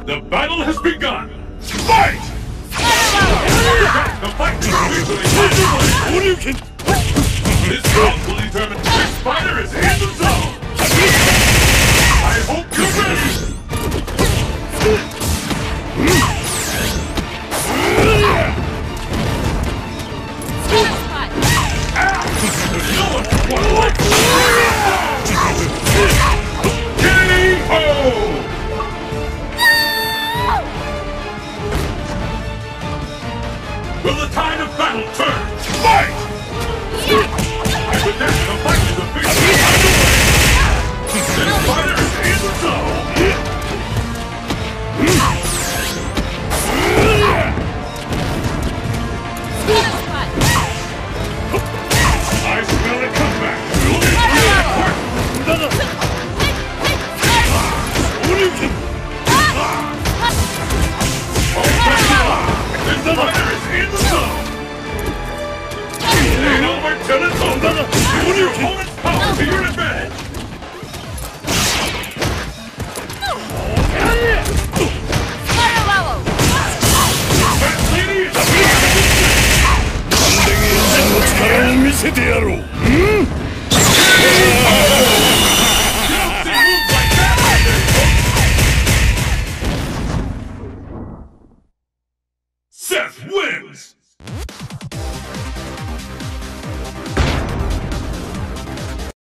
The battle has begun! Fight! The fight is officially underway! This round will determine which fighter is in the zone! I hope you're ready! There's no one like K.O. Will the tide of battle turn? Fight! I predict the fight is officially underway! This fighter is in the zone! I smell a comeback! This fighter is in the zone! It ain't over till it's over! Use your opponent's power to your advantage!